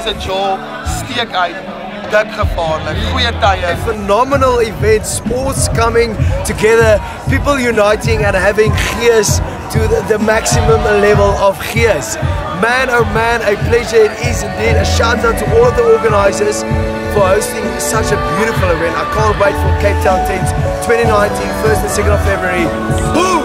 se jaw steek uit. Dik gevaarlik, goeie tye. A phenomenal event, sports coming together, people uniting and having gears to the maximum level of gears. Man, oh man, a pleasure it is indeed. A shout out to all of the organizers for hosting such a beautiful event. I can't wait for Cape Town 10s 2019, 1st and 2nd of February. Boom!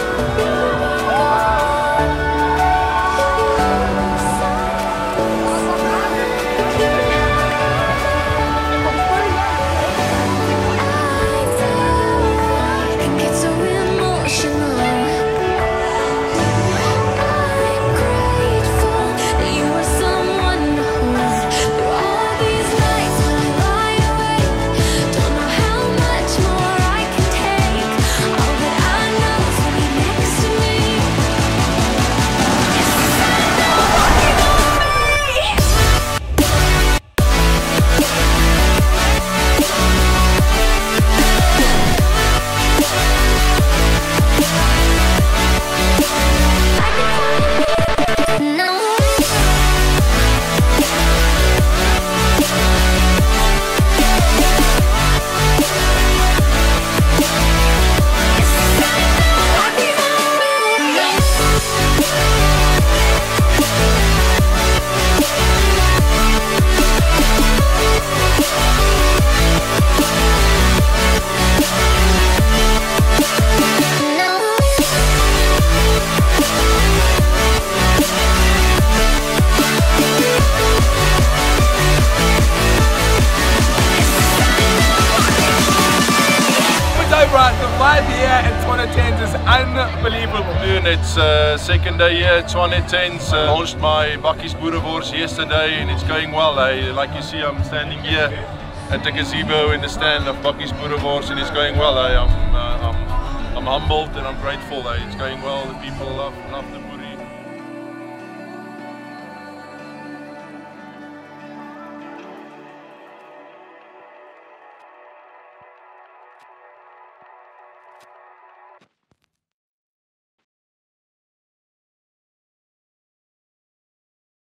The vibe here at Tshwane10s is unbelievable. It's second day here at Tshwane10s. Launched my Bakkies Boerewors yesterday and it's going well. Like you see, I'm standing here at the gazebo in the stand of Bakkies Boerewors and it's going well. I'm humbled and I'm grateful. It's going well. The people love the